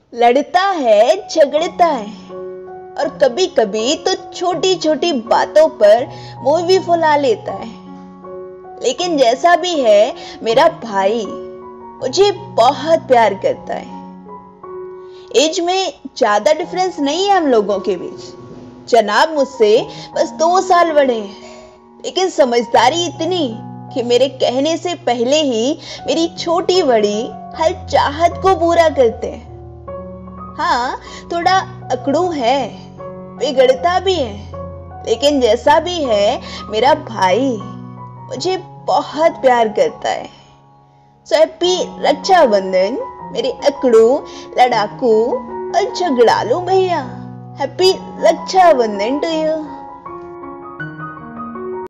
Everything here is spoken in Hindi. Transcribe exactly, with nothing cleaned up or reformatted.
लड़ता है, झगड़ता है और कभी कभी तो छोटी छोटी बातों पर मुंह भी फुला लेता है। लेकिन जैसा भी है, मेरा भाई मुझे बहुत प्यार करता है। एज में ज्यादा डिफरेंस नहीं है हम लोगों के बीच। जनाब मुझसे बस दो साल बड़े हैं, लेकिन समझदारी इतनी कि मेरे कहने से पहले ही मेरी छोटी बड़ी हर चाहत को पूरा करते हैं। हाँ, थोड़ा अकड़ू है, बिगड़ता भी है, लेकिन जैसा भी है, मेरा भाई मुझे बहुत प्यार करता है। सो हैप्पी रक्षाबंधन मेरे अकड़ू, लड़ाकू और झगड़ालू भैया। Happy Raksha Bandhan to you.